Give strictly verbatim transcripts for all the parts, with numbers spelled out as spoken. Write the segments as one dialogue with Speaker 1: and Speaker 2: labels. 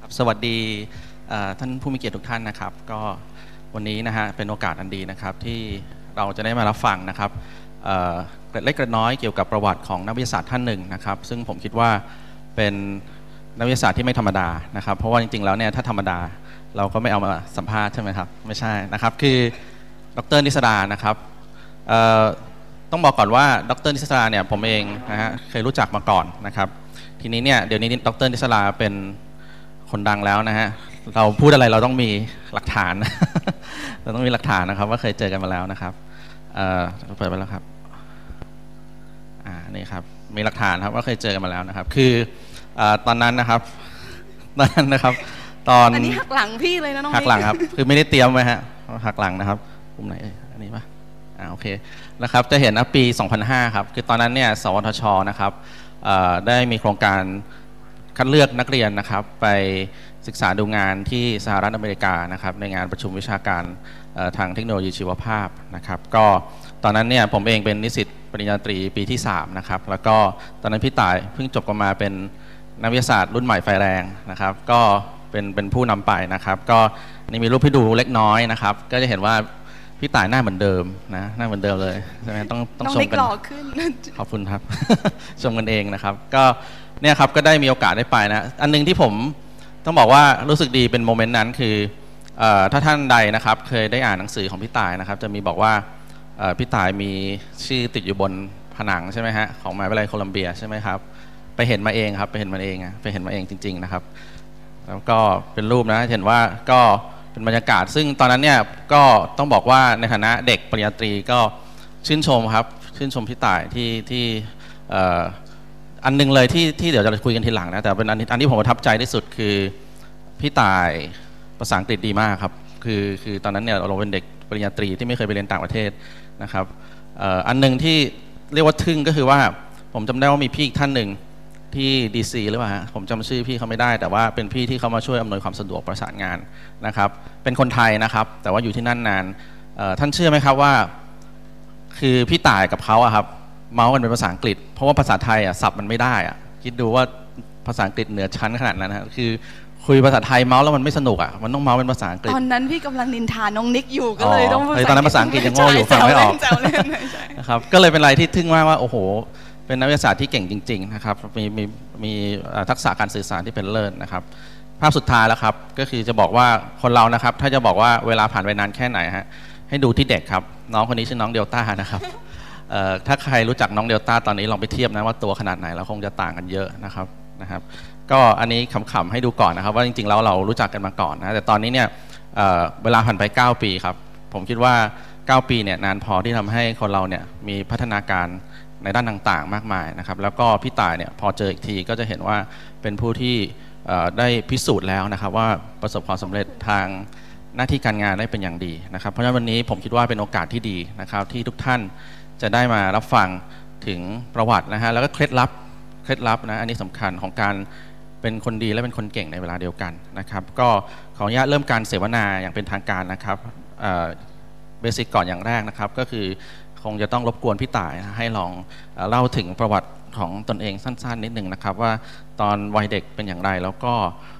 Speaker 1: สวัสดีท่านผู้มีเกียรติทุกท่านนะครับก็วันนี้นะฮะเป็นโอกาสอันดีนะครับที่เราจะได้มารับฟังนะครับเกร็ดเล็กเกร็ดน้อยเกี่ยวกับประวัติของนักวิทยาศาสตร์ท่านหนึ่งนะครับซึ่งผมคิดว่าเป็นนักวิทยาศาสตร์ที่ไม่ธรรมดานะครับเพราะว่าจริงๆแล้วเนี่ยถ้าธรรมดาเราก็ไม่เอามาสัมภาษณ์ใช่ไหมครับไม่ใช่นะครับคือดร.นิสดานะครับต้องบอกก่อนว่าดร.นิสดาเนี่ยผมเองนะฮะเคยรู้จักมาก่อนนะครับทีนี้เนี่ยเดี๋ยวนี้ดร.นิสดาเป็นคนดังแล้วนะฮะเราพูดอะไรเราต้องมีหลักฐานเราต้องมีหลักฐานนะครับว่าเคยเจอกันมาแล้วนะครับเอ่อเปิดไปแล้วครับอ่านี่ครับมีหลักฐานครับว่าเคยเจอกันมาแล้วนะครับคือตอนนั้นนะครับตอนนั้นนะครับตอน
Speaker 2: อันนี้หักหลังพี่เลยนะน้อง
Speaker 1: หักหลังครับคือไม่ได้เตรียมไว้ฮะหักหลังนะครับปุ่มไหนอันนี้ปะอ่าโอเคนะครับจะเห็นว่าปีสองพันห้าครับคือตอนนั้นเนี่ยสวทช.นะครับได้มีโครงการคัดเลือกนักเรียนนะครับไปศึกษาดูงานที่สหรัฐอเมริกานะครับในงานประชุมวิชาการทางเทคโนโลยีชีวภาพนะครับก็ตอนนั้นเนี่ยผมเองเป็นนิสิตปริญญาตรีปีที่สามนะครับแล้วก็ตอนนั้นพี่ต่ายเพิ่งจบกันมาเป็นนักวิทยาศาสตร์รุ่นใหม่ไฟแรงนะครับก็เป็นเป็นผู้นำไปนะครับก็นี่มีรูปให้ดูเล็กน้อยนะครับก็จะเห็นว่าพี่ต่ายหน้าเหมือนเดิมนะหน้าเหมือนเดิมเลยใช่ไหมต้องต้องชมกันขอบคุณครับชมกันเองนะครับก็เนี่ยครับก็ได้มีโอกาสได้ไปนะอันนึงที่ผมต้องบอกว่ารู้สึกดีเป็นโมเมนต์นั้นคือถ้าท่านใดนะครับเคยได้อ่านหนังสือของพี่ต่ายนะครับจะมีบอกว่าพี่ต่ายมีชื่อติดอยู่บนผนังใช่ไหมฮะของมหาวิทยาลัยโคลัมเบียใช่ไหมครับไปเห็นมาเองครับไปเห็นมาเองไปเห็นมาเองจริงๆนะครับแล้วก็เป็นรูปนะเห็นว่าก็เป็นบรรยากาศซึ่งตอนนั้นเนี่ยก็ต้องบอกว่าในฐานะเด็กปริญญาตรีก็ชื่นชมครับชื่นชมพี่ต่ายที่ที่อันนึงเลยที่ที่เดี๋ยวจะคุยกันทีหลังนะแต่เป็นอันอันที่ผมประทับใจที่สุดคือพี่ต่ายภาษาอังกฤษดีมากครับคือคือตอนนั้นเนี่ยเราเป็นเด็กปริญญาตรีที่ไม่เคยไปเรียนต่างประเทศนะครับอันนึงที่เรียกว่าทึ่งก็คือว่าผมจำได้ว่ามีพี่อีกท่านหนึ่งที่ดีซีหรือเปล่าฮะผมจำชื่อพี่เขาไม่ได้แต่ว่าเป็นพี่ที่เขามาช่วยอำนวยความสะดวกประสานงานนะครับเป็นคนไทยนะครับแต่ว่าอยู่ที่นั่นนานท่านเชื่อไหมครับว่าคือพี่ต่ายกับเขาอะครับเมาส์กันเป็นภาษาอังกฤษเพราะว่าภาษาไทยอ่ะศัพท์มันไม่ได้อ่ะคิดดูว่าภาษาอังกฤษเหนือชั้นขนาดนั้นนะคือคุยภาษาไทยเมาส์แล้วมันไม่สนุกอ่ะมันต้องเมาส์เป็นภาษาอังกฤษ
Speaker 2: ตอนนั้นพี่กำลังนินทาน้องนิกอยู่ก็เลยต้อง
Speaker 1: ตอนนั้นภาษาอังกฤษยังโง่อยู่ฟังไม่ออกนะครับก็เลยเป็นอะไรที่ทึ่งมากว่าโอ้โหเป็นนักวิทยาศาสตร์ที่เก่งจริงๆนะครับมีมีมีทักษะการสื่อสารที่เป็นเลิศนะครับภาพสุดท้ายแล้วครับก็คือจะบอกว่าคนเรานะครับถ้าจะบอกว่าเวลาผ่านไปนานแค่ไหนฮะให้ดูที่เด็กครับน้องคนนี้ชื่อน้องเดลต้านะครับถ้าใครรู้จักน้องเดลต้าตอนนี้ลองไปเทียบนะว่าตัวขนาดไหนแล้วคงจะต่างกันเยอะนะครับนะครับก็อันนี้ขำๆให้ดูก่อนนะครับว่าจริงๆแล้วเรารู้จักกันมาก่อนนะแต่ตอนนี้เนี่ยเวลาผ่านไปเก้าปีครับผมคิดว่าเก้าปีเนี่ยนานพอที่ทำให้คนเราเนี่ยมีพัฒนาการในด้านต่างๆมากมายนะครับแล้วก็พี่ต่ายเนี่ยพอเจออีกทีก็จะเห็นว่าเป็นผู้ที่ได้พิสูจน์แล้วนะครับว่าประสบความสำเร็จทางหน้าที่การงานได้เป็นอย่างดีนะครับเพราะฉะนั้นวันนี้ผมคิดว่าเป็นโอกาสที่ดีนะครับที่ทุกท่านจะได้มารับฟังถึงประวัตินะฮะแล้วก็เคล็ดลับเคล็ดลับนะอันนี้สำคัญของการเป็นคนดีและเป็นคนเก่งในเวลาเดียวกันนะครับก็ขออนุญาตเริ่มการเสวนาอย่างเป็นทางการนะครับเบสิกก่อนอย่างแรกนะครับก็คือคงจะต้องรบกวนพี่ต่ายให้ลองเล่าถึงประวัติของตนเองสั้นๆนิดหนึ่งนะครับว่าตอนวัยเด็กเป็นอย่างไรแล้วก็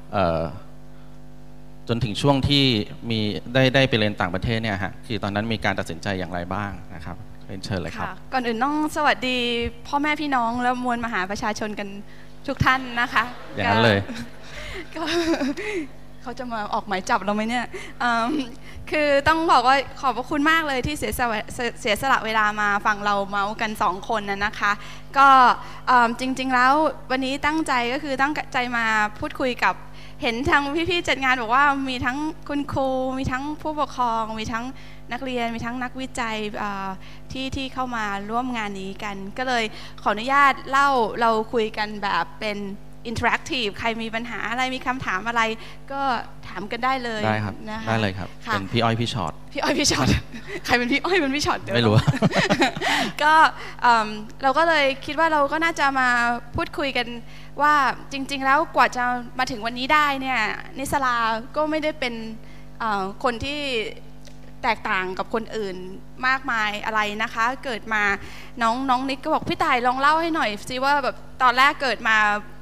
Speaker 1: จนถึงช่วงที่มีได้ได้ไปเรียนต่างประเทศเนี่ยฮะคือตอนนั้นมีการตัดสินใจอย่างไรบ้างนะครับเชิญเลยครับ
Speaker 2: ก่อนอื่นต้องสวัสดีพ่อแม่พี่น้องและมวลมหาประชาชนกันทุกท่านนะคะ
Speaker 1: อย่างนั้นเลย
Speaker 2: ก็เขาจะมาออกหมายจับเราไหมเนี่ยคือต้องบอกว่าขอบพระคุณมากเลยที่เสียสละเสียสละเวลามาฟังเราเมาส์กันสองคนนะนะคะก็จริงๆแล้ววันนี้ตั้งใจก็คือตั้งใจมาพูดคุยกับเห็นทางพี่ๆจัดงานบอกว่ามีทั้งคุณครูมีทั้งผู้ปกครองมีทั้งนักเรียนมีทั้งนักวิจัยที่ที่เข้ามาร่วมงานนี้กันก็เลยขออนุญาตเล่าเราคุยกันแบบเป็นอินเทอร์แอคทีฟใครมีปัญหาอะไรมีคำถามอะไรก็ถามกันได้เลย
Speaker 1: ได้ครับได้เลยครับเป็นพี่อ้อยพี่ชอต
Speaker 2: พี่อ้อยพี่ชอตใครเป็นพี่อ้อยเป็นพี่ชอต
Speaker 1: ไม่รู้
Speaker 2: ก็เราก็เลยคิดว่าเราก็น่าจะมาพูดคุยกันว่าจริงๆแล้วกว่าจะมาถึงวันนี้ได้เนี่ยนิสลาก็ไม่ได้เป็นคนที่แตกต่างกับคนอื่นมากมายอะไรนะคะเกิดมาน้องน้องนิกก็บอกพี่ต่ายลองเล่าให้หน่อยซิว่าแบบตอนแรกเกิดมา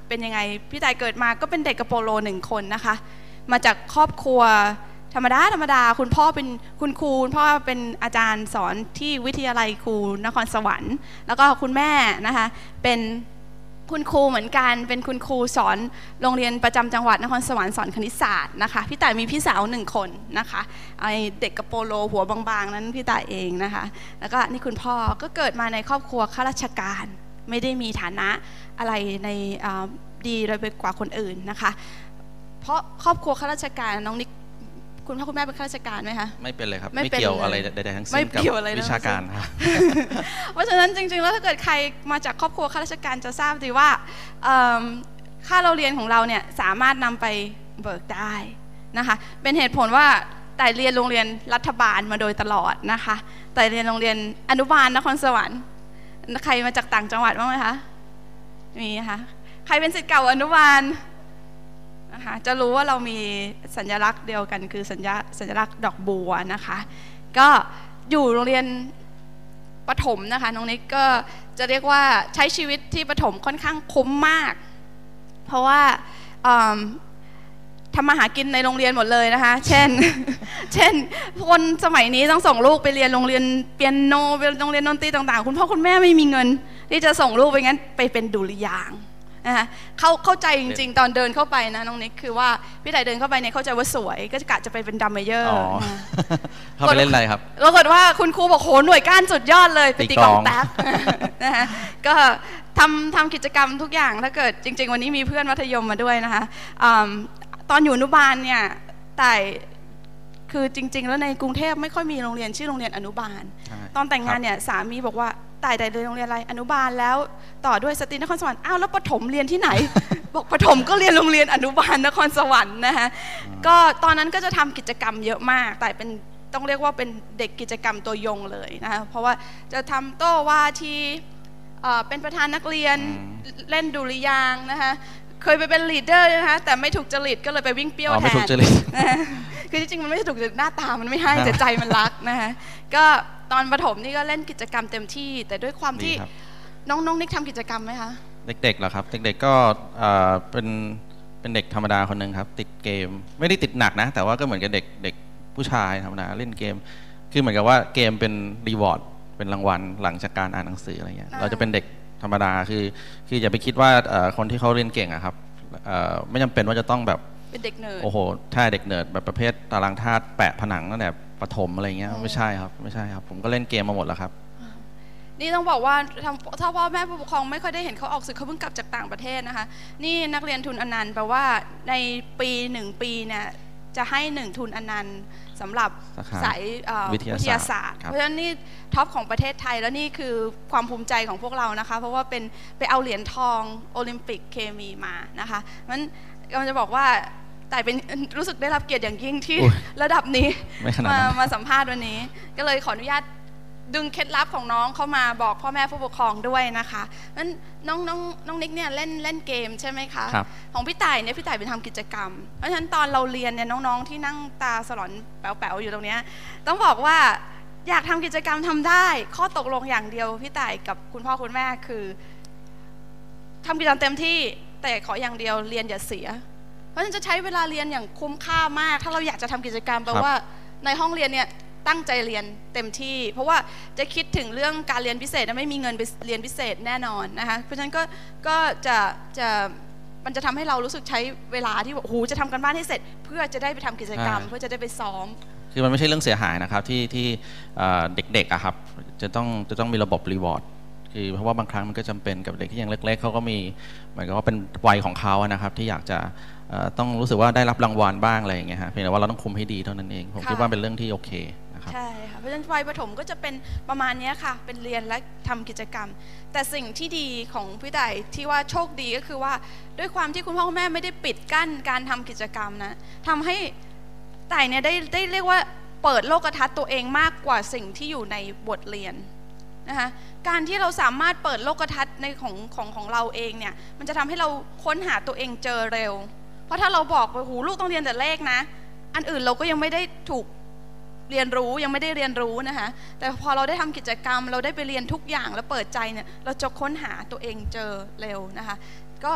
Speaker 2: เป็นยังไงพี่ต่ายเกิดมาก็เป็นเด็กกระโปโลหนึ่งคนนะคะมาจากครอบครัวธรรมดาธรรมดาคุณพ่อเป็นคุณครูคุณพ่อเป็นอาจารย์สอนที่วิทยาลัยครูนครสวรรค์แล้วก็คุณแม่นะคะเป็นคุณครูเหมือนกันเป็นคุณครูสอนโรงเรียนประจำจังหวัดนครสวรรค์สอนคณิตศาสตร์นะคะพี่ต่ายมีพี่สาวหนึ่งคนนะคะไอเด็กกระโปโลหัวบางๆนั้นพี่ต่ายเองนะคะแล้วก็นี่คุณพ่อก็เกิดมาในครอบครัวข้าราชการไม่ได้มีฐานะอะไรในดีเลยไปกว่าคนอื่นนะคะเพราะครอบครัวข้าราชการน้องนิกคุณพ่อคุณแม่เป็นข้าราชการไหมคะ
Speaker 1: ไม่เป็นเลยครับไม่เกี่ยวอะไรใดๆทั้งสิ้นกับวิชาการครับ
Speaker 2: เพราะฉะนั้นจริงๆแล้วถ้าเกิดใครมาจากครอบครัวข้าราชการจะทราบดีว่าค่าเราเรียนของเราเนี่ยสามารถนำไปเบิกได้นะคะเป็นเหตุผลว่าแต่เรียนโรงเรียนรัฐบาลมาโดยตลอดนะคะแต่เรียนโรงเรียนอนุบาลนครสวรรค์ใครมาจากต่างจังหวัดบ้างไหมคะมีคะใครเป็นศิษย์เก่าอนุบาลนะคะจะรู้ว่าเรามีสัญลักษณ์เดียวกันคือสัญญาสัญลักษณ์ดอกบัวนะคะก็อยู่โรงเรียนประถมนะคะน้องนิกก็จะเรียกว่าใช้ชีวิตที่ประถมค่อนข้างคุ้มมากเพราะว่าทำมาหากินในโรงเรียนหมดเลยนะคะเช่นเช่นคนสมัยนี้ต้องส่งลูกไปเรียนโรงเรียนเปียโนไปโรงเรียนดนตรีต่างๆคุณพ่อคุณแม่ไม่มีเงินที่จะส่งลูกไปงั้นไปเป็นดุริยางค์นะคะเข้าเข้าใจจริงๆตอนเดินเข้าไปนะน้องนิกคือว่าพี่ต่ายเดินเข้าไปเนี่ยเข้าใจว่าสวยก็จะกะจะไปเป็นดัมเมเยอร์
Speaker 1: เขาไปเล่นอะไรครับ
Speaker 2: ปรากฏว่าคุณครูบอกโหหน่วยก้านสุดยอดเลยไปตีกลองแต๊กนะคะก็ทำทำกิจกรรมทุกอย่างถ้าเกิดจริงๆวันนี้มีเพื่อนมัธยมมาด้วยนะคะตอนอยู่อนุบาลเนี่ยแต่คือจริงๆแล้วในกรุงเทพไม่ค่อยมีโรงเรียนชื่อโรงเรียนอนุบาลตอนแต่งงานเนี่ยสามีบอกว่าต่ายแต่เรียนโรงเรียนอะไรอนุบาลแล้วต่อด้วยสตรีนครสวรรค์อ้าวแล้วประถมเรียนที่ไหน บอกประถมก็เรียนโรงเรียนอนุบาลนครสวรรค์นะคะก็ตอนนั้นก็จะทำกิจกรรมเยอะมากแต่เป็นต้องเรียกว่าเป็นเด็กกิจกรรมตัวยงเลยนะคะเพราะว่าจะทำโต้วาทีเป็นประธานนักเรียนเล่นดุริยางค์นะคะเคยไปเป็นลีดเดอร์นะคะแต่ไม่ถูกจริตก็เลยไปวิ่งเปี้ยวแทน
Speaker 1: ไม่ถูกจริต
Speaker 2: คือจริงๆมันไม่ถูกจริตหน้าตามันไม่ให้แต่ใจมันรักนะคะก็ตอนประถมนี่ก็เล่นกิจกรรมเต็มที่แต่ด้วยความที่น้องๆนิกทำกิจกรรมไหมคะ
Speaker 1: เด็กๆเหรอครับเด็กๆก็เป็นเป็นเด็กธรรมดาคนหนึ่งครับติดเกมไม่ได้ติดหนักนะแต่ว่าก็เหมือนกับเด็กเด็กผู้ชายธรรมดาเล่นเกมคือเหมือนกับว่าเกมเป็นรีวอร์ดเป็นรางวัลหลังจากการอ่านหนังสืออะไรเงี้ยเราจะเป็นเด็กธรรมดาคือคืออย่าไปคิดว่าคนที่เขาเรียนเก่งอะครับไม่จำเป็นว่าจะต้องแบบ
Speaker 2: เป็นเด็กเนิร์ด
Speaker 1: โอ้โหถ้าเด็กเนิร์ดแบบประเภทตารางธาตุแปะผนังนั่นแหละประถมอะไรเงี้ยไม่ใช่ครับไม่ใช่ครับผมก็เล่นเกมมาหมดแล้วครับ
Speaker 2: นี่ต้องบอกว่าถ้าพ่อแม่ผู้ปกครองไม่ค่อยได้เห็นเขาออกสื่อเขาเพิ่งกลับจากต่างประเทศนะคะนี่นักเรียนทุนอนันต์แปลว่าในปีหนึ่งปีเนี่ยจะให้หนึ่งทุนอนันต์สำหรับสายวิทยาศาสตร์เพราะฉะนั้นนี่ท็อปของประเทศไทยแล้วนี่คือความภูมิใจของพวกเรานะคะเพราะว่าเป็นไปเอาเหรียญทองโอลิมปิกเคมีมานะคะมันกำลังจะบอกว่าแต่เป็นรู้สึกได้รับเกียรติอย่างยิ่งที่ระดับนี้มามาสัมภาษณ์วันนี้ก็เลยขออนุญาตดึงเคล็ดลับของน้องเข้ามาบอกพ่อแม่ผู้ปกครองด้วยนะคะนั้นน้องน้องน้องนิกเนี่ยเล่นเล่นเกมใช่ไหมคะของพี่ต่ายเนี่ยพี่ต่ายเป็นทำกิจกรรมเพราะฉะนั้นตอนเราเรียนเนี่ยน้องๆที่นั่งตาสลอนแป๋วๆอยู่ตรงนี้ต้องบอกว่าอยากทำกิจกรรมทำได้ข้อตกลงอย่างเดียวพี่ต่ายกับคุณพ่อคุณแม่คือทำกิจกรรมเต็มที่แต่ขออย่างเดียวเรียนอย่าเสียเพราะฉะนั้นจะใช้เวลาเรียนอย่างคุ้มค่ามากถ้าเราอยากจะทำกิจกรรมแปลว่าในห้องเรียนเนี่ยตั้งใจเรียนเต็มที่เพราะว่าจะคิดถึงเรื่องการเรียนพิเศษไม่มีเงินไปเรียนพิเศษแน่นอนนะคะเพราะฉะนั้นก็ก็จะจะมันจะทำให้เรารู้สึกใช้เวลาที่แบบโอ้โหจะทำกันบ้านให้เสร็จเพื่อจะได้ไปทำกิจกรรมเพื่อจะได้ไปซ้อม
Speaker 1: คือมันไม่ใช่เรื่องเสียหายนะครับที่ที่เด็กๆอะครับจะต้องจะต้องมีระบบรีวอร์ดคือเพราะว่าบางครั้งมันก็จำเป็นกับเด็กที่ยังเล็กๆเขาก็มีเหมือนกับว่าเป็นวัยของเขานะครับที่อยากจะต้องรู้สึกว่าได้รับรางวัลบ้างอะไรอย่างเงี้ยฮะเพียงแต่ว่าเราต้องคุมให้ดีเท่านั้นเองผมคิดว่าเป็นเรื่องที่โอเคนะครับ
Speaker 2: ใช่ค่ะเพราะฉะนั้นวัยประถมก็จะเป็นประมาณนี้ค่ะเป็นเรียนและทำกิจกรรมแต่สิ่งที่ดีของพี่ต่ายที่ว่าโชคดีก็คือว่าด้วยความที่คุณพ่อคุณแม่ไม่ได้ปิดกั้นการทำกิจกรรมนะทำให้ต่ายเนี่ยได้ได้เรียกว่าเปิดโลกทัศน์ตัวเองมากกว่าสิ่งที่อยู่ในบทเรียนนะคะการที่เราสามารถเปิดโลกทัศน์ในของของของเราเองเนี่ยมันจะทำให้เราค้นหาตัวเองเจอเร็วเพราะถ้าเราบอกว่าหูลูกต้องเรียนแต่เลขนะอันอื่นเราก็ยังไม่ได้ถูกเรียนรู้ยังไม่ได้เรียนรู้นะคะแต่พอเราได้ทำกิจกรรมเราได้ไปเรียนทุกอย่างแล้วเปิดใจเนี่ยเราจะค้นหาตัวเองเจอเร็วนะคะก็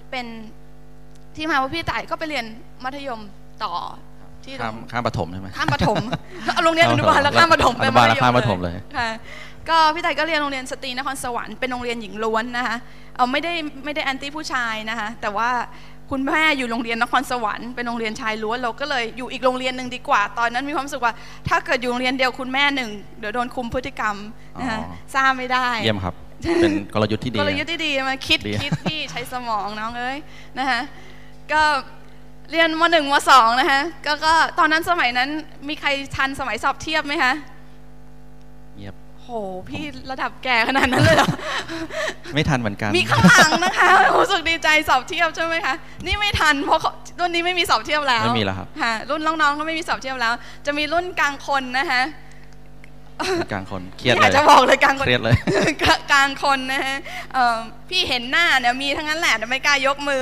Speaker 2: เป็นที่มาว่าพี่ต่ายก็ไปเรียนมัธยมต่อที่
Speaker 1: ข้ามข้ามประถมใช่ไหม
Speaker 2: ข้ามประถมเอาโรงเรียนอนุบาลแล้วข้ามประถม
Speaker 1: เป็นมัธยมข้ามประถมเลย
Speaker 2: ค่ะก็พี่ต่ายก็เรียนโรงเรียนสตรีนครสวรรค์เป็นโรงเรียนหญิงล้วนนะคะเอาไม่ได้ไม่ได้แอนตี้ผู้ชายนะคะแต่ว่าคุณแม่อยู่โรงเรียนนครสวรรค์เป็นโรงเรียนชายล้วนเราก็เลยอยู่อีกโรงเรียนหนึ่งดีกว่าตอนนั้นมีความรู้สึกว่าถ้าเกิดอยู่โรงเรียนเดียวคุณแม่หนึ่งเดี๋ยวโดนคุมพฤติกรรมนะคะทราบไม่ได้
Speaker 1: เยี่ยมครับเป็นกลยุทธ์ที่ดี
Speaker 2: กลยุทธ์ที่ดีมาคิดคิดพี่ใช้สมองน้องเอ้ยนะคะก็เรียนม.หนึ่ง ม.สอง นะคะก็ก็ตอนนั้นสมัยนั้นมีใครทันสมัยสอบเทียบไหมคะ
Speaker 1: เงียบ
Speaker 2: โหพี่ระดับแก่ขนาดนั้นเลยเหรอ
Speaker 1: ไม่ทันเหมือนกัน
Speaker 2: มีข้างหลังนะคะรู้สึกดีใจสอบเทียบใช่ไหมคะนี่ไม่ทันเพราะรุ่นนี้ไม่มีสอบเทียบแล้ว
Speaker 1: ไม่มีแล้วครับ
Speaker 2: ค่ะรุ่นน้องๆก็ไม่มีสอบเทียบแล้วจะมีรุ่นกลางคนนะคะ
Speaker 1: กลางคนเครียดเลย
Speaker 2: อยากจะบอกเลยกลางคน
Speaker 1: เครียดเลย
Speaker 2: กลางคนนะฮะพี่เห็นหน้าเนี่ยมีทั้งนั้นแหละแต่ไม่กล้ายกมือ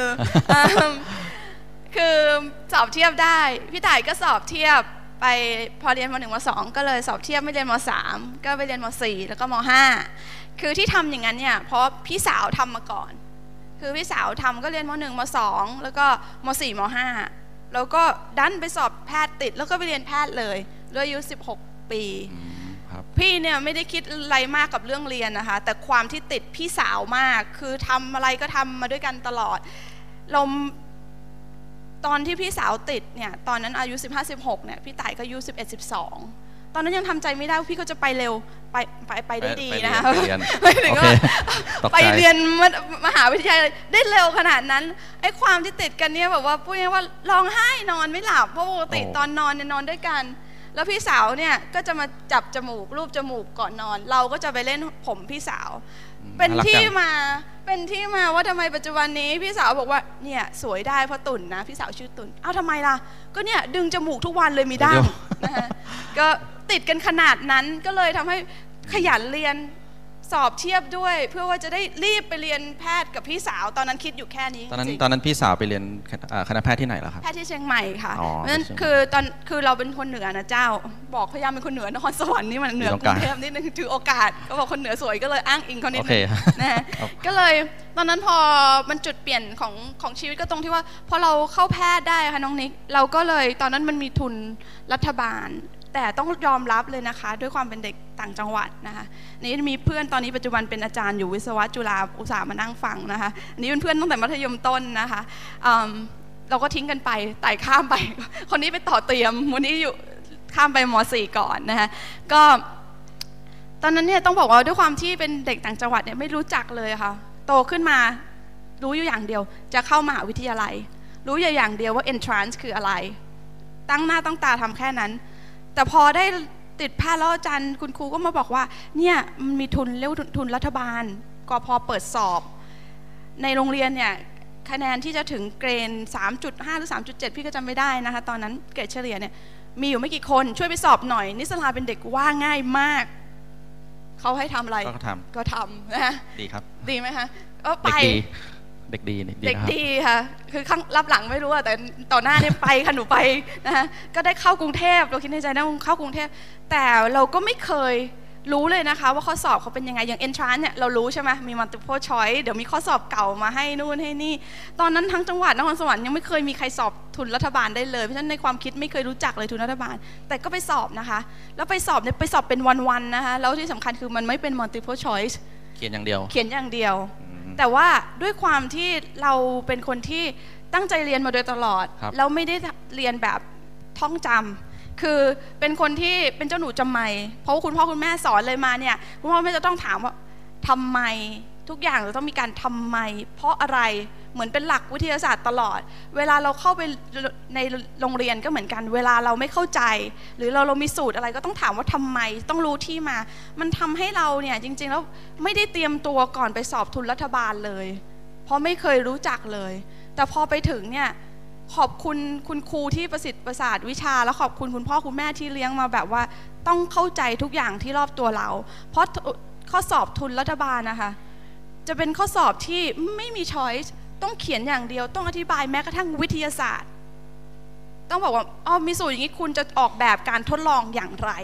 Speaker 2: คือสอบเทียบได้พี่ต่ายก็สอบเทียบไปพอเรียนม.หนึ่ง ม.สอง ก็เลยสอบเทียบไม่เรียนม.สาม ก็ไปเรียนม.สี่ แล้วก็ม.ห้า คือที่ทำอย่างนั้นเนี่ยเพราะพี่สาวทำมาก่อนคือพี่สาวทำก็เรียนม.หนึ่ง ม.สอง แล้วก็ม.สี่ ม.ห้า แล้วก็ดันไปสอบแพทย์ติดแล้วก็ไปเรียนแพทย์เลยด้วยอายุสิบหกปีพี่เนี่ยไม่ได้คิดอะไรมากกับเรื่องเรียนนะคะแต่ความที่ติดพี่สาวมากคือทำอะไรก็ทำมาด้วยกันตลอดเราตอนที่พี่สาวติดเนี่ยตอนนั้นอายุสิบห้า สิบหกเนี่ยพี่ต่ายก็อายุสิบเอ็ด สิบสองตอนนั้นยังทำใจไม่ได้ว่าพี่ก็จะไปเร็วไปไปไปได้ดีนะคะไปถึงว่าไปเรียนมหาวิทยาลัยได้เร็วขนาดนั้นไอ้ความที่ติดกันเนี่ยแบบว่าพูดง่ายว่าร้องไห้นอนไม่หลับเพราะปกติตอนนอนเนี่ยนอนด้วยกันแล้วพี่สาวเนี่ยก็จะมาจับจมูกรูปจมูกก่อนนอนเราก็จะไปเล่นผมพี่สาวเป็นที่มาเป็นที่มาว่าทำไมปัจจุบันนี้พี่สาวบอกว่าเนี่ยสวยได้เพราะตุ่นนะพี่สาวชื่อตุ่นเอ้าทำไมล่ะก็เนี่ยดึงจมูกทุกวันเลยมีด้ามนะคะก็ติดกันขนาดนั้นก็เลยทำให้ขยันเรียนสอบเทียบด้วยเพื่อว่าจะได้รีบไปเรียนแพทย์กับพี่สาวตอนนั้นคิดอยู่แค่นี้
Speaker 1: ตอนนั้นตอนนั้นพี่สาวไปเรียนคณะแพทย์ที่ไหนล่ะครับ
Speaker 2: แพทย์ที่เชียงใหม่ค่ะเพราะฉะนั้นคือตอนคือเราเป็นคนเหนือนะเจ้าบอกพยายามเป็นคนเหนือนครสวรรค์นี่มันเหนือกรุงเทพนิดนึงถือโอกาสก็บอกคนเหนือสวยก็เลยอ้างอิงเขานิดนึงนะฮะก็เลยตอนนั้นพอมันจุดเปลี่ยนของของชีวิตก็ตรงที่ว่าพอเราเข้าแพทย์ได้ค่ะน้องนิกเราก็เลยตอนนั้นมันมีทุนรัฐบาลแต่ต้องยอมรับเลยนะคะด้วยความเป็นเด็กต่างจังหวัดนะคะนี่มีเพื่อนตอนนี้ปัจจุบันเป็นอาจารย์อยู่วิศวะจุฬาอุตส่าห์มานั่งฟังนะคะอันนี้เป็นเพื่อนตั้งแต่มัธยมต้นนะคะเราก็ทิ้งกันไปไต่ข้ามไปคนนี้ไปต่อเตรียมวันนี้อยู่ข้ามไปม.สี่ ก่อนนะคะก็ตอนนั้นเนี่ยต้องบอกว่าด้วยความที่เป็นเด็กต่างจังหวัดเนี่ยไม่รู้จักเลยค่ะโตขึ้นมารู้อยู่อย่างเดียวจะเข้ามหาวิทยาลัยรู้อยู่อย่างเดียวว่า entrance คืออะไรตั้งหน้าตั้งตาทำแค่นั้นแต่พอได้ติดแพทย์แล้วอาจารย์คุณครูก็มาบอกว่าเนี่ยมันมีทุนเรียกทุนรัฐบาลก็พอเปิดสอบในโรงเรียนเนี่ยคะแนนที่จะถึงเกรน สามจุดห้า หรือ สามจุดเจ็ด พี่ก็จำไม่ได้นะคะตอนนั้นเกรดเฉลี่ยเนี่ยมีอยู่ไม่กี่คนช่วยไปสอบหน่อยนิสลาเป็นเด็กว่าง่ายมากเขาให้ทำอะไร
Speaker 1: ก็ทำ
Speaker 2: ก็ทำนะ
Speaker 1: ดีครับ
Speaker 2: ดีไหมคะก็ไป
Speaker 1: เด็กดี
Speaker 2: เด็กดีค่ะคือข้างรับหลังไม่รู้แต่ต่อหน้าเนี่ยไปค่ะหนูไปนะคะก็ได้เข้ากรุงเทพเราคิดในใจนะเข้ากรุงเทพแต่เราก็ไม่เคยรู้เลยนะคะว่าข้อสอบเขาเป็นยังไงอย่าง entrance เนี่ยเรารู้ใช่ไหมมี multiple choice เดี๋ยวมีข้อสอบเก่ามาให้นู่นให้นี่ตอนนั้นทั้งจังหวัดนครสวรรค์ยังไม่เคยมีใครสอบทุนรัฐบาลได้เลยเพราะฉะนั้นในความคิดไม่เคยรู้จักเลยทุนรัฐบาลแต่ก็ไปสอบนะคะแล้วไปสอบเนี่ยไปสอบเป็นวันๆนะคะแล้วที่สำคัญคือมันไม่เป็น multiple choice
Speaker 1: เขียนอย่างเดียว
Speaker 2: เขียนอย่างเดียวแต่ว่าด้วยความที่เราเป็นคนที่ตั้งใจเรียนมาโดยตลอดแล้วไม่ได้เรียนแบบท่องจำคือเป็นคนที่เป็นเจ้าหนูจำไม่เพราะคุณพ่อคุณแม่สอนเลยมาเนี่ยคุณพ่อแม่จะต้องถามว่าทำไมทุกอย่างจะต้องมีการทำไมเพราะอะไรเหมือนเป็นหลักวิทยาศาสตร์ตลอดเวลาเราเข้าไปในโรงเรียนก็เหมือนกันเวลาเราไม่เข้าใจหรือเราเรามีสูตรอะไรก็ต้องถามว่าทำไมต้องรู้ที่มามันทำให้เราเนี่ยจริงๆแล้วไม่ได้เตรียมตัวก่อนไปสอบทุนรัฐบาลเลยเพราะไม่เคยรู้จักเลยแต่พอไปถึงเนี่ยขอบคุณคุณครูที่ประสิทธิ์ประสาทวิชาแล้วขอบคุณคุณพ่อคุณแม่ที่เลี้ยงมาแบบว่าต้องเข้าใจทุกอย่างที่รอบตัวเราเพราะข้อสอบทุนรัฐบาลนะคะจะเป็นข้อสอบที่ไม่มี choice ต้องเขียนอย่างเดียวต้องอธิบายแม้กระทั่งวิทยาศาสตร์ต้องบอกว่าอ๋อมีสูตรอย่างนี้คุณจะออกแบบการทดลองอย่างไร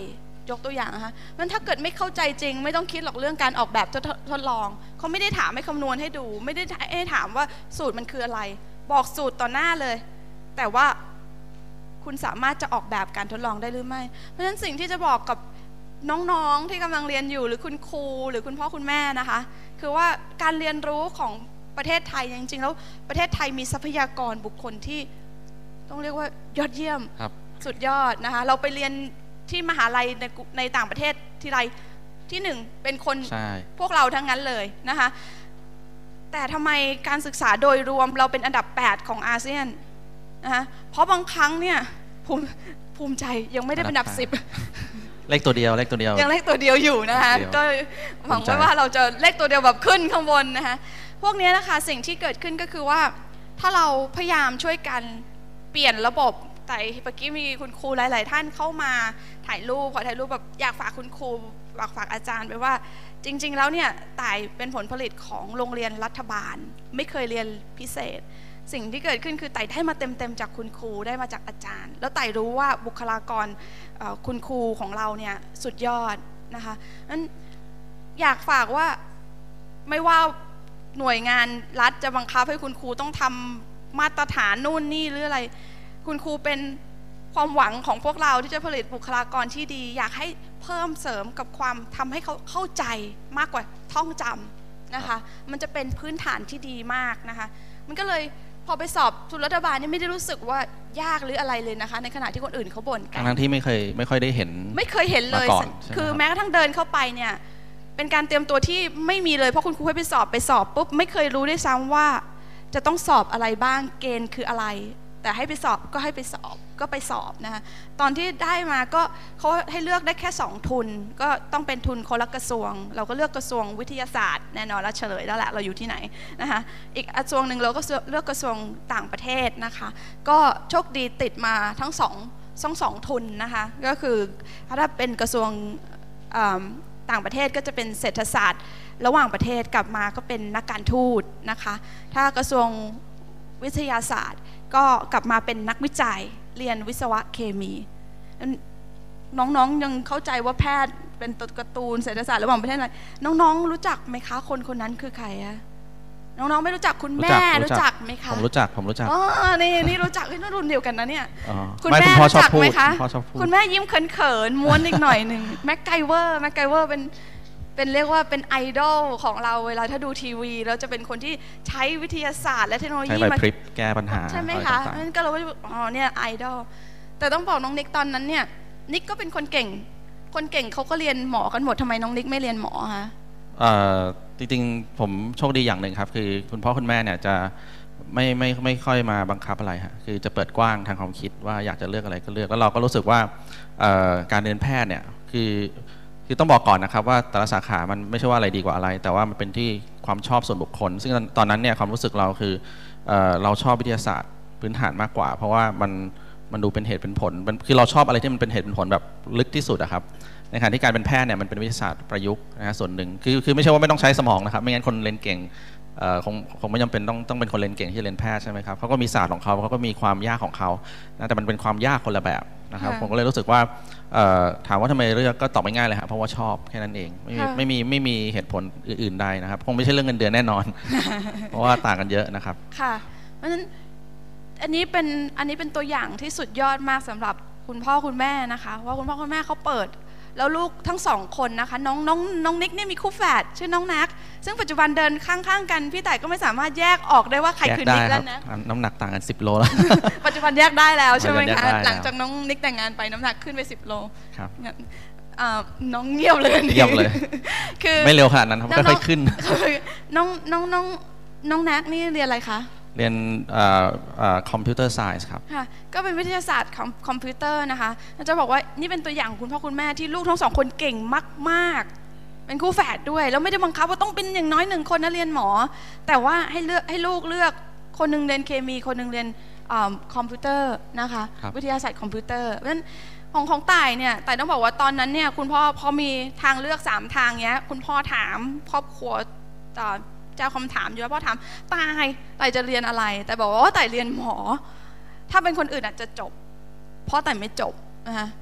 Speaker 2: ยกตัวอย่างนะคะมันถ้าเกิดไม่เข้าใจจริงไม่ต้องคิดหรอกเรื่องการออกแบบทดลองเขาไม่ได้ถามให้คำนวณให้ดูไม่ได้ให้ถามว่าสูตรมันคืออะไรบอกสูตรต่อหน้าเลยแต่ว่าคุณสามารถจะออกแบบการทดลองได้หรือไม่เพราะฉะนั้นสิ่งที่จะบอกกับน้องๆที่กำลังเรียนอยู่หรือคุณครูหรือคุณพ่อคุณแม่นะคะคือว่าการเรียนรู้ของประเทศไทยจริงๆแล้วประเทศไทยมีทรัพยากรบุคคลที่ต้องเรียกว่ายอดเยี่ยมสุดยอดนะคะเราไปเรียนที่มหาลัยในในต่างประเทศที่ไรที่หนึ่งเป็นคนพวกเราทั้งนั้นเลยนะคะแต่ทำไมการศึกษาโดยรวมเราเป็นอันดับแปดของอาเซียนนะคะเพราะบางครั้งเนี่ยภูมิภูมิใจยังไม่ได้เป็นอันดับสิบ
Speaker 1: เลขตัวเดียวเลขตัวเดียว
Speaker 2: ยังเลขตัวเดียวอยู่นะคะก็หวังว่าเราจะเลขตัวเดียวแบบขึ้นข้างบนนะคะพวกนี้นะคะสิ่งที่เกิดขึ้นก็คือว่าถ้าเราพยายามช่วยกันเปลี่ยนระบบแต่เมื่อกี้มีคุณครูหลายๆท่านเข้ามาถ่ายรูปขอถ่ายรูปแบบอยากฝากคุณครูฝากฝากอาจารย์ไปว่าจริงๆแล้วเนี่ยต่ายเป็นผลผลิตของโรงเรียนรัฐบาลไม่เคยเรียนพิเศษสิ่งที่เกิดขึ้นคือไต่ได้มาเต็มๆจากคุณครูได้มาจากอาจารย์แล้วไต่รู้ว่าบุคลากรคุณครูของเราเนี่ยสุดยอดนะคะนั้นอยากฝากว่าไม่ว่าหน่วยงานรัฐจะบังคับให้คุณครูต้องทำมาตรฐานนู่นนี่หรืออะไรคุณครูเป็นความหวังของพวกเราที่จะผลิตบุคลากรที่ดีอยากให้เพิ่มเสริมกับความทำให้เขาเข้าใจมากกว่าท่องจำนะคะมันจะเป็นพื้นฐานที่ดีมากนะคะมันก็เลยพอไปสอบทุนรัฐบาลนี่ไม่ได้รู้สึกว่ายากหรืออะไรเลยนะคะในขณะที่คนอื่นเขาบ่นกัน
Speaker 1: ทั้งที่ไม่เคยไม่ค่อยได้เห็น
Speaker 2: ไม่เคยเห็นเลยคือแม้กระทั่งเดินเข้าไปเนี่ยเป็นการเตรียมตัวที่ไม่มีเลยเพราะคุณครูให้ไปสอบไปสอบปุ๊บไม่เคยรู้ด้วยซ้ำว่าจะต้องสอบอะไรบ้างเกณฑ์คืออะไรแต่ให้ไปสอบก็ให้ไปสอบก็ไปสอบนะคะตอนที่ได้มาก็เขาให้เลือกได้แค่สองทุนก็ต้องเป็นทุนคนละกระทรวงเราก็เลือกกระทรวงวิทยาศาสตร์แน่นอนแล้วเฉลยแล้วแหละเราอยู่ที่ไหนนะคะอีกกระทรวงหนึ่งเราก็เลือกกระทรวงต่างประเทศนะคะก็โชคดีติดมาทั้งสองสองสองทุนนะคะก็คือถ้าเป็นกระทรวงต่างประเทศก็จะเป็นเศรษฐศาสตร์ระหว่างประเทศกลับมาก็เป็นนักการทูตนะคะถ้ากระทรวงวิทยาศาสตร์ก็กลับมาเป็นนักวิจัยเรียนวิศวะเคมีน้องๆยังเข้าใจว่าแพทย์เป็นตัวการ์ตูนเศรษฐศาสตร์ระหว่างประเทศอะไรน้องๆรู้จักไหมคะคนคนนั้นคือใครอะน้องๆไม่รู้จักคุณแม่รู้จักไหมคะ
Speaker 1: ผมรู้จักผมรู้จัก
Speaker 2: อ๋อนี่นี่รู้จักนี่รุ่นเดียวกันนะเนี่ยคุณแม่รู้จักไหมคะคุณแม่ยิ้มเขินๆม้วนอีกหน่อยหนึ่งแม็กไกเวอร์แม็กไกเวอร์เป็นเป็นเรียกว่าเป็นไอดอลของเราเวลาถ้าดูทีวีแล้วจะเป็นคนที่ใช้วิทยาศาสตร์และเทคโนโลยี
Speaker 1: มาแก้ปัญหา
Speaker 2: ใช่ไหมคะนั่นก็เราอ๋อเนี่ยไอดอลแต่ต้องบอกน้องนิกตอนนั้นเนี่ยนิกก็เป็นคนเก่งคนเก่งเขาก็เรียนหมอกันหมดทำไมน้องนิกไม่เรียนหมอคะ
Speaker 1: จริงๆผมโชคดีอย่างหนึ่งครับคือคุณพ่อคุณแม่เนี่ยจะไม่ไม่ไม่ค่อยมาบังคับอะไรฮะคือจะเปิดกว้างทางความคิดว่าอยากจะเลือกอะไรก็เลือกแล้วเราก็รู้สึกว่าการเรียนแพทย์เนี่ยคือคือต้องบอกก่อนนะครับว่าแต่ละสาขามันไม่ใช่ว่าอะไรดีกว่าอะไรแต่ว่ามันเป็นที่ความชอบส่วนบุคคลซึ่งตอนนั้นเนี่ยความรู้สึกเราคือเราชอบวิทยาศาสตร์พื้นฐานมากกว่าเพราะว่ามันมันดูเป็นเหตุเป็นผลคือเราชอบอะไรที่มันเป็นเหตุเป็นผลแบบลึกที่สุดอะครับในขณะที่การเป็นแพทย์เนี่ยมันเป็นวิทยาศาสตร์ประยุกต์นะฮะส่วนหนึ่งคือคือไม่ใช่ว่าไม่ต้องใช้สมองนะครับไม่งั้นคนเรียนเก่งคงคงไม่จำเป็นต้องต้องเป็นคนเรียนเก่งที่เรียนแพทย์ใช่ไหมครับเขาก็มีศาสตร์ของเขาเขาก็มีความยากของเขาแต่มันเป็นความยากคนละแบบนะครับผมก็เลยรู้สึกว่าถามว่าทำไมเลือกก็ตอบไม่ง่ายเลยครับเพราะว่าชอบแค่นั้นเองไม่ไม่มีไม่มีเหตุผลอื่นๆใดนะครับคงไม่ใช่เรื่องเงินเดือนแน่นอนเพราะว่าต่างกันเยอะนะครับ
Speaker 2: ค่ะเพราะฉะนั้นอันนี้เป็นอันนี้เป็นตัวอย่างที่สุดยอดมากสำหรับคุณพ่อคุณแม่นะคะว่าคุณพ่อคุณแม่เขาเปิดแล้วลูกทั้งสองคนนะคะน้องน้องน้องนิกเนี่ยมีคู่แฝดชื่อน้องนักซึ่งปัจจุบันเดินข้างๆกันพี่แต่ก็ไม่สามารถแยกออกได้ว่าใครคือนิกแล้วนะ
Speaker 1: น้ำหนักต่างกันสิบโลแล้ว
Speaker 2: ปัจจุบันแยกได้แล้วใช่ไหมคะหลังจากน้องนิกแต่งงานไปน้ำหนักขึ้นไปสิบโล
Speaker 1: ครับ
Speaker 2: น้องเงียบเลย
Speaker 1: เงียบเลยคือไม่เร็วขนาดนั้นค่อยๆขึ้น
Speaker 2: น้องน้องน้องน้องนักนี่เรียนอะไรคะ
Speaker 1: เรียนคอมพิวเตอร์ไซน์ครับ
Speaker 2: ค่ะก็เป็นวิทยาศาสตร์คอมพิวเตอร์นะคะจะบอกว่านี่เป็นตัวอย่างคุณพ่อคุณแม่ที่ลูกทั้งสองคนเก่งมากๆเป็นคู่แฝดด้วยแล้วไม่ได้บังคับว่าต้องเป็นอย่างน้อยหนึ่งคนนะเรียนหมอแต่ว่าให้เลือกให้ลูกเลือกคนหนึ่งเรียนเคมีคนหนึ่งเรียนคอมพิวเตอร์นะคะวิทยาศาสตร์คอมพิวเตอร์เพราะฉะนั้นของของต่ายเนี่ยต่ายต้องบอกว่าตอนนั้นเนี่ยคุณพ่อพอมีทางเลือกสามทางเนี้ยคุณพ่อถามครอบครัวต่อเจ้าคำถามอยู่แล้วพ่อถามตายต่ายจะเรียนอะไรแต่บอกว่าต่ายเรียนหมอถ้าเป็นคนอื่นอาจจะจบเพราะต่ายไม่จบนะคะ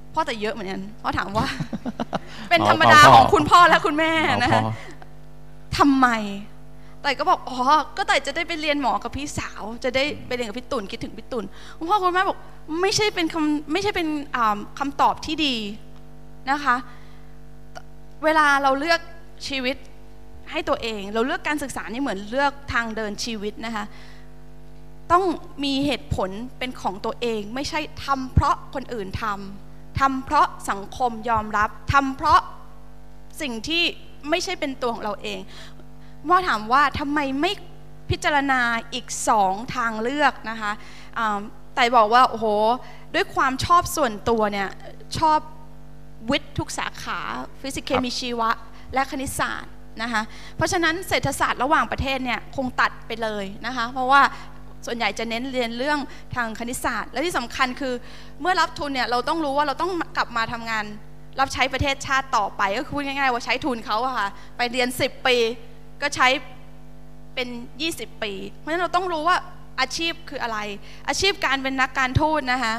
Speaker 2: พ่อแต่เยอะเหมือนกันพ่อถามว่า เป็นธรรมดาของคุณพ่อและคุณแม่นะคะทำไมแต่ก็บอกอ๋อก็แต่จะได้ไปเรียนหมอกับพี่สาวจะได้ไปเรียนกับพี่ตุ่นคิดถึงพี่ตุ่นคุณพ่อคุณแม่บอกไม่ใช่เป็นคำไม่ใช่เป็นคำตอบที่ดีนะคะเวลาเราเลือกชีวิตให้ตัวเองเราเลือกการศึกษานี่เหมือนเลือกทางเดินชีวิตนะคะต้องมีเหตุผลเป็นของตัวเองไม่ใช่ทำเพราะคนอื่นทำทำเพราะสังคมยอมรับทำเพราะสิ่งที่ไม่ใช่เป็นตัวของเราเองว่าถามว่าทำไมไม่พิจารณาอีกสองทางเลือกนะคะแต่บอกว่าโอ้โหด้วยความชอบส่วนตัวเนี่ยชอบวิทย์ทุกสาขาฟิสิกส์เคมีชีวะและคณิตศาสตร์นะคะเพราะฉะนั้นเศรษฐศาสตร์ระหว่างประเทศเนี่ยคงตัดไปเลยนะคะเพราะว่าส่วนใหญ่จะเน้นเรียนเรื่องทางคณิตศาสตร์และที่สำคัญคือเมื่อรับทุนเนี่ยเราต้องรู้ว่าเราต้องกลับมาทำงานรับใช้ประเทศชาติต่อไปก็คือง่ายๆว่าใช้ทุนเขาอะค่ะไปเรียนสิบปีก็ใช้เป็นยี่สิบปีเพราะฉะนั้นเราต้องรู้ว่าอาชีพคืออะไรอาชีพการเป็นนักการทูตนะคะ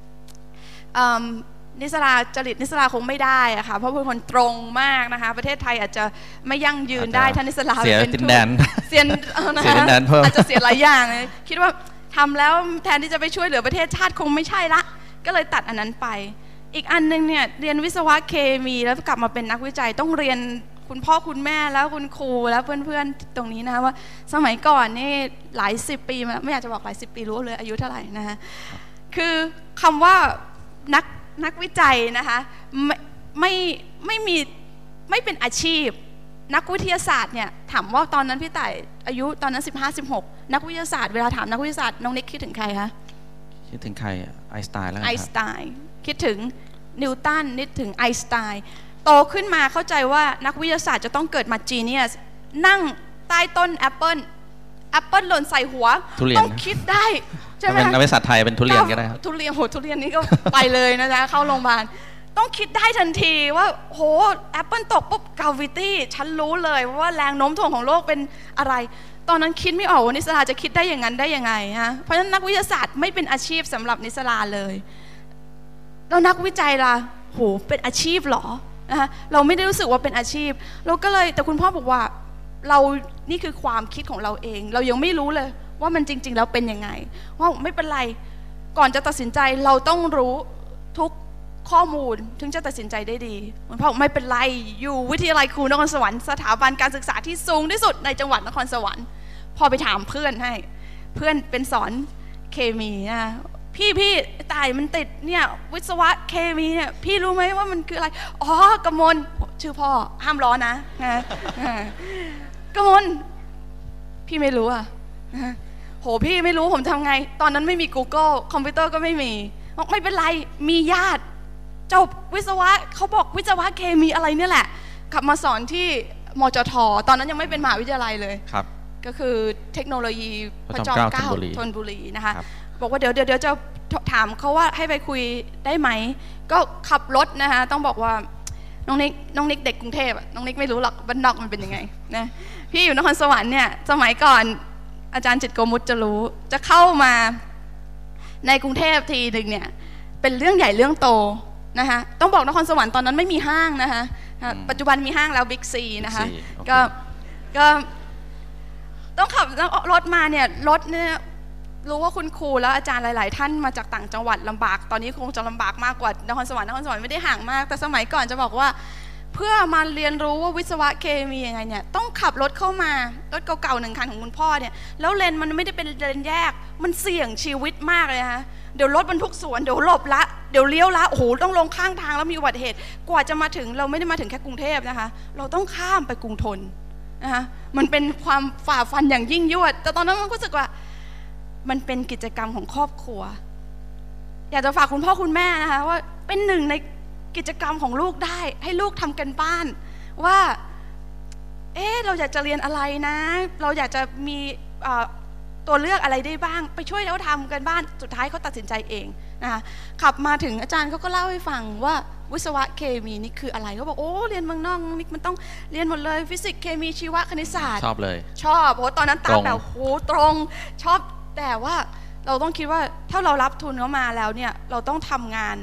Speaker 2: นิสราจริตนิสราคงไม่ได้อะค่ะเพราะเป็นคนตรงมากนะคะประเทศไทยอาจจะไม่ยั่งยืนได้ท่านนิสรา
Speaker 1: เสียดินแดน
Speaker 2: เสียดินแดนเพิ่มอาจจะเสียหลายอย่างเลยคิดว่าทำแล้วแทนที่จะไปช่วยเหลือประเทศชาติคงไม่ใช่ละก็เลยตัดอันนั้นไปอีกอันนึงเนี่ยเรียนวิศวะเคมีแล้วกลับมาเป็นนักวิจัยต้องเรียนคุณพ่อคุณแม่แล้วคุณครูแล้วเพื่อนๆตรงนี้นะคะว่าสมัยก่อนนี่หลายสิบปีมาไม่อยากจะบอกหลายสิบปีรู้เลยอายุเท่าไหร่นะคะคือคำว่านักนักวิจัยนะคะไม่ไม่ไม่มีไม่เป็นอาชีพนักวิทยาศาสตร์เนี่ยถามว่าตอนนั้นพี่ต่ายอายุตอนนั้นสิบห้า สิบหกนักวิทยาศาสตร์เวลาถามนักวิทยาศาสตร์น้องนิกคิดถึงใครคะ
Speaker 1: คิดถึงใครไอน์สไตน์แล้ว
Speaker 2: ไอน์สไตน์คิดถึงนิวตันนึกถึงไอน์สไตน์โตขึ้นมาเข้าใจว่านักวิทยาศาสตร์จะต้องเกิดมาจีเนียสนั่งใต้ต้นแอปเปิลแอปเปิลหล่นใส่หัวต้องคิดได้ใช่ไหม
Speaker 1: เป็นนักวิทยาศาสตร์ไทยเป็นทุเรียนก็ได้ครับ
Speaker 2: ทุเรียนโหทุเรียนนี่ก็ไปเลยนะจ๊ะเข้าโรงพยาบาลต้องคิดได้ทันทีว่าโหแอปเปิลตกปุ๊บกราวิตี้ฉันรู้เลยว่าแรงโน้มถ่วงของโลกเป็นอะไรตอนนั้นคิดไม่ออกว่านิสราจะคิดได้อย่างนั้นได้ยังไงฮะเพราะฉะนั้นนักวิทยาศาสตร์ไม่เป็นอาชีพสำหรับนิสราเลยแล้วนักวิจัยล่ะโหเป็นอาชีพหรอนะคะเราไม่ได้รู้สึกว่าเป็นอาชีพเราก็เลยแต่คุณพ่อบอกว่าเรานี่คือความคิดของเราเองเรายังไม่รู้เลยว่ามันจริงๆแล้วเป็นยังไงว่าไม่เป็นไรก่อนจะตัดสินใจเราต้องรู้ทุกข้อมูลถึงจะตัดสินใจได้ดีคุณพ่อบอกไม่เป็นไรอยู่วิทยาลัยครูนครสวรรค์สถาบันการศึกษาที่สูงที่สุดในจังหวัดนครสวรรค์พอไปถามเพื่อนให้เพื่อนเป็นสอนเคมีนะพี่พี่ตายมันติดเนี่ยวิศวะเคมีเนี่ยพี่รู้ไหมว่ามันคืออะไรอ๋อกมลชื่อพ่อห้ามล้อนะนะกมลพี่ไม่รู้อ่ะโหพี่ไม่รู้ผมทำไงตอนนั้นไม่มี Google คอมพิวเตอร์ก็ไม่มีบอกไม่เป็นไรมีญาติจบวิศวะเขาบอกวิศวะเคมีอะไรเนี่ยแหละกลับมาสอนที่มจท.ตอนนั้นยังไม่เป็นมหาวิทยาลัยเลย
Speaker 1: ครับ
Speaker 2: ก็คือเทคโนโลยีพระจอมเกล้าธนบุรีนะคะบอกว่าเดี๋ยวเดี๋ยวเดี๋ยวจะถามเขาว่าให้ไปคุยได้ไหมก็ขับรถนะคะต้องบอกว่าน้องนิกน้องนิกเด็กกรุงเทพน้องนิกไม่รู้หรอกบ้านนอกมันเป็นยังไงนะพี่อยู่นครสวรรค์เนี่ยสมัยก่อนอาจารย์จิตรโกมุตจะรู้จะเข้ามาในกรุงเทพทีหนึ่งเนี่ยเป็นเรื่องใหญ่เรื่องโตนะคะต้องบอกนครสวรรค์ตอนนั้นไม่มีห้างนะคะปัจจุบันมีห้างแล้วบิ๊กซีนะคะก็ก็ต้องขับรถมาเนี่ยรถเนี่ยรู้ว่าคุณครูแล้วอาจารย์หลายๆท่านมาจากต่างจังหวัดลำบากตอนนี้คงจะลำบากมากกว่านครสวรรค์นครสวรรค์ไม่ได้ห่างมากแต่สมัยก่อนจะบอกว่าเพื่อมาเรียนรู้ว่าวิศวะเคมียังไงเนี่ยต้องขับรถเข้ามารถเก่าๆหนึ่งคันของคุณพ่อเนี่ยแล้วเลนมันไม่ได้เป็นเลนแยกมันเสี่ยงชีวิตมากเลยนะคะเดี๋ยวรถบรรทุกสวนเดี๋ยวหลบละเดี๋ยวเลี้ยวละโอ้โหต้องลงข้างทางแล้วมีอุบัติเหตุกว่าจะมาถึงเราไม่ได้มาถึงแค่กรุงเทพนะคะเราต้องข้ามไปกรุงธนนะคะมันเป็นความฝ่าฟันอย่างยิ่งยวดแต่ตอนนั้นมันรู้สึกว่ามันเป็นกิจกรรมของครอบครัวอยากจะฝากคุณพ่อคุณแม่นะคะว่าเป็นหนึ่งในกิจกรรมของลูกได้ให้ลูกทำกันบ้านว่าเอ๊ะเราอยากจะเรียนอะไรนะเราอยากจะมีตัวเลือกอะไรได้บ้างไปช่วยเขาทำกันบ้านสุดท้ายเขาตัดสินใจเองนะคะขับมาถึงอาจารย์เขาก็เล่าให้ฟังว่าวิศวะเคมีนี่คืออะไรเขาบอกโอ้เรียนเมืองนอกนี่มันต้องเรียนหมดเลยฟิสิกส์เคมีชีวะคณิตศาสตร์
Speaker 1: ชอบเลย
Speaker 2: ชอบโอ้ตอนนั้นตาแบบโหตรงชอบแต่ว่าเราต้องคิดว่าถ้าเรารับทุนเข้ามาแล้วเนี่ยเราต้องทำงาน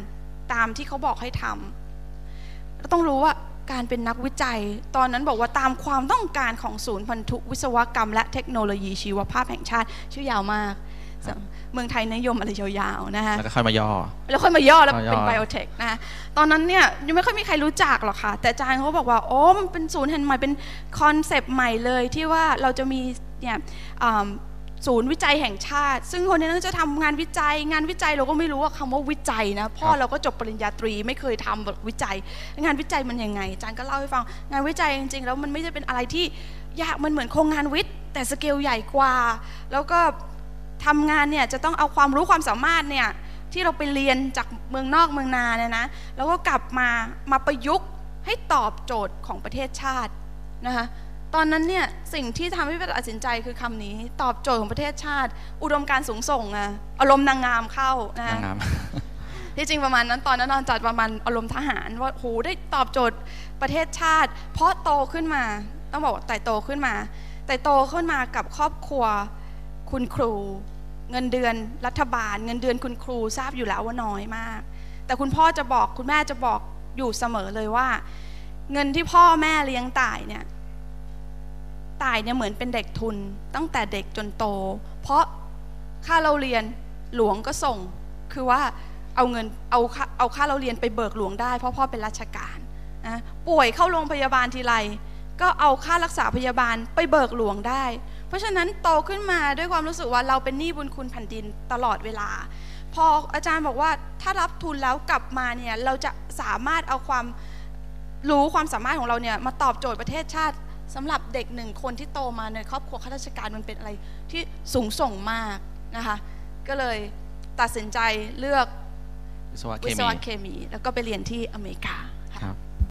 Speaker 2: ตามที่เขาบอกให้ทำเราต้องรู้ว่าการเป็นนักวิจัยตอนนั้นบอกว่าตามความต้องการของศูนย์พันธุวิศวกรรมและเทคโนโลยีชีวภาพแห่งชาติชื่อยาวมากเมืองไทยนิยมอะไรยาวๆนะคะ
Speaker 1: แล้วก็ค่อยมาย่อ
Speaker 2: แล้วค่อยมาย่อแล้วเป็นไบโอเทคนะตอนนั้นเนี่ยยังไม่ค่อยมีใครรู้จักหรอกค่ะแต่อาจารย์เขาบอกว่าโอ้มันเป็นศูนย์แห่งใหม่เป็นคอนเซปต์ใหม่เลยที่ว่าเราจะมีเนี่ยศูนย์วิจัยแห่งชาติซึ่งคนนี้จะทำงานวิจัยงานวิจัยเราก็ไม่รู้ว่าคำว่าวิจัยนะพ่อเราก็จบปริญญาตรีไม่เคยทำแบบวิจัยงานวิจัยมันยังไงอาจารย์ก็เล่าให้ฟังงานวิจัยจริงๆแล้วมันไม่ได้เป็นอะไรที่ยากมันเหมือนโครงงานวิทย์แต่สเกลใหญ่กว่าแล้วก็ทำงานเนี่ยจะต้องเอาความรู้ความสามารถเนี่ยที่เราไปเรียนจากเมืองนอกเมืองนาเนี่ยนะแล้วก็กลับมามาประยุกต์ให้ตอบโจทย์ของประเทศชาตินะคะตอนนั้นเนี่ยสิ่งที่ทำให้ตัดสินใจคือคำนี้ตอบโจทย์ของประเทศชาติอุดมการณ์สูงส่งอะอารมณ์นางงามเข้านะที่จริงประมาณนั้นตอนนั้นนอนจัดประมาณอารมณ์ทหารว่าโหได้ตอบโจทย์ประเทศชาติเพราะโตขึ้นมาต้องบอกแต่โตขึ้นมาแต่โตขึ้นมากับครอบครัวคุณครูเงินเดือนรัฐบาลเงินเดือนคุณครูทราบอยู่แล้วว่าน้อยมากแต่คุณพ่อจะบอกคุณแม่จะบอกอยู่เสมอเลยว่าเงินที่พ่อแม่เลี้ยงต่ายเนี่ยต่ายเนี่ยเหมือนเป็นเด็กทุนตั้งแต่เด็กจนโตเพราะค่าเราเรียนหลวงก็ส่งคือว่าเอาเงินเอาเอาค่าเราเรียนไปเบิกหลวงได้เพราะพ่อเป็นราชการนะป่วยเข้าโรงพยาบาลทีไรก็เอาค่ารักษาพยาบาลไปเบิกหลวงได้เพราะฉะนั้นโตขึ้นมาด้วยความรู้สึกว่าเราเป็นหนี้บุญคุณแผ่นดินตลอดเวลาพออาจารย์บอกว่าถ้ารับทุนแล้วกลับมาเนี่ยเราจะสามารถเอาความรู้ความสามารถของเราเนี่ยมาตอบโจทย์ประเทศชาติสำหรับเด็กหนึ่งคนที่โตมาในครอบครัวข้าราชการมันเป็นอะไรที่สูงส่งมากนะคะก็เลยตัดสินใจเลือกวิศวะเคมีแล้วก็ไปเรียนที่อเมริกา